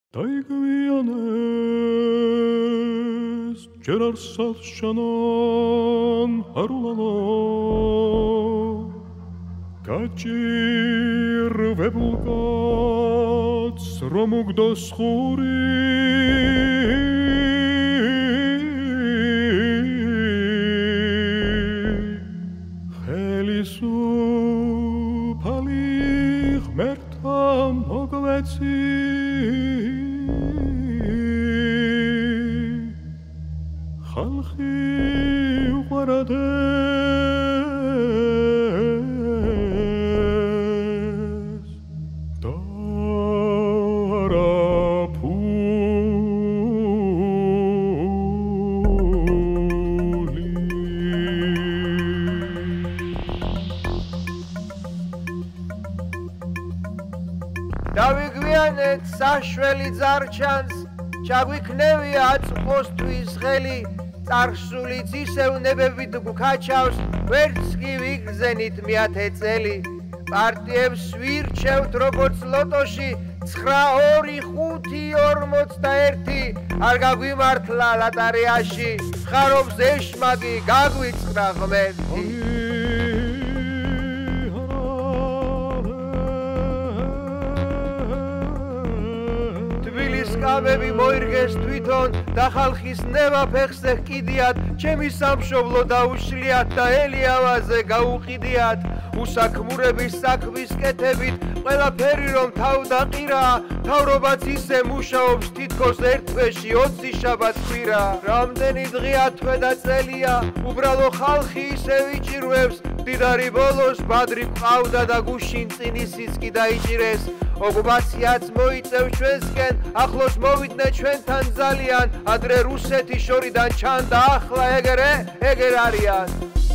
Დაიგვიანეს ჯერ არ საშანან არულანო გაჭირვებულ კაცს რომ უგდოს ხური ხელისუფალი ღმერთთა მოგვეცი ხალხი უყვარადეს და არაფული დავიგვიანეთ საშველი ძარჩანს ჩაგვიქნევია აწმოსთვის ხელი წარსული ძისევნებებით გვქაჩავს ვერც კი ვიგრძენით მეათე წელი პარტიებს ვირჩევთ როგორც ლოტოში 9-2-5-41 არ გაგვიმართლა ლატარიაში ხარობს ეშმაკი გაგვიწყდა ღმერთი კამები მოირგეს თვითონ და ხალხის ნება ფეხზე ჰკიდიათ ჩემი სამშობლო დაუშლიათ და ელიავაზე გაუყიდიათ უსაქმურების საქმის კეთებით ყველაფერი რომ თავდაყირა თავრობაც ისე მუშაობს თითქოს ერთ თვეში 20 შაბათ-კვირა რამდენი დღეა თვე და წელია უბრალო ხალხი ისე ვიჭირვებს მდიდარი ბოლოს ბადრი ყავდა და გუშინ წინისიც კი დაიჭირეს ოკუპაციაც მოიწევს ჩვენსკენ ახლოს მოვიდნენ ჩვენთან ძალიან ადრე რუსეთი შორიდან ჩანდა ახლა ეგერ არიან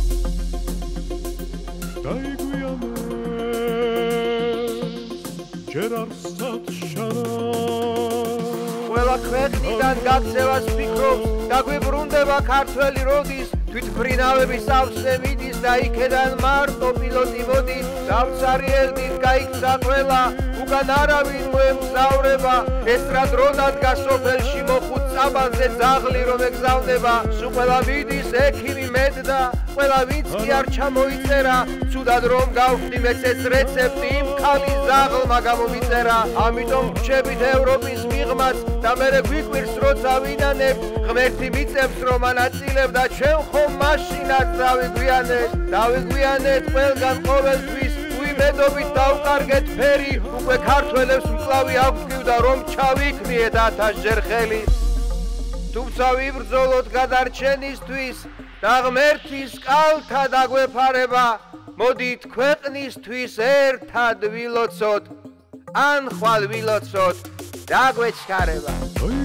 დაიგვიანეს ჯერ არ საშანან ყველა ქვეყნიდან გაქცევას ფიქრობს დაგვიბრუნდება ქართველი როდის თვითმფრინავები სავსე მიდის და იქედან მარტო პილოტი მოდის დავცარიელდით გაიქცა ყველა უკან არავინ მოემგზავრება ესტრადრო დადგა სოფელში მოხუც წაბანზე ძაღლი რომ ეგზავნება სულ ყველა მიდის ექიმი მედდა ყველა ვინც კი არ ჩამოიწერა ცუდად რომ გავხდი მეც ეს რეცეპტი იმ ქალის ძაღლმა გამომიწერა ამიტომ გრჩებით ევროპის მიღმაც და მერე გვიკვირს როცა ვინანებ ღმერთი მიწევს რომ ანაწილებ და ჩვენ ხომ მაშინაც დავიგვიანეთ ყველგან ყოველთვის მედობით დავკარგეთ ფერი უკვე ქართველებს მკლავი აგვგივდა რომ ჩავიქმნიეთ 1000-ჯერ ხელი თუმცა ვიბრძოლოთ გადარჩენისთვის და ღმერთის კალთა დაგვეფარება მოდით ქვეყნისთვის ერთად ვილოცოთ ან ხვალ ვილოცოთ დაგვეჩქარება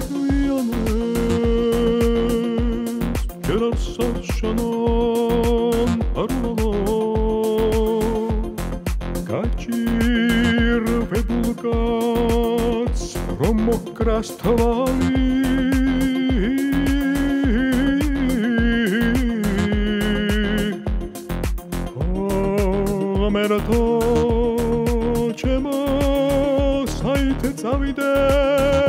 ჯერ არ საშანან არულანო გაჭირვებულ კაცს რომ მოკრას თვალი ამერათო ჩემო საით წავიდე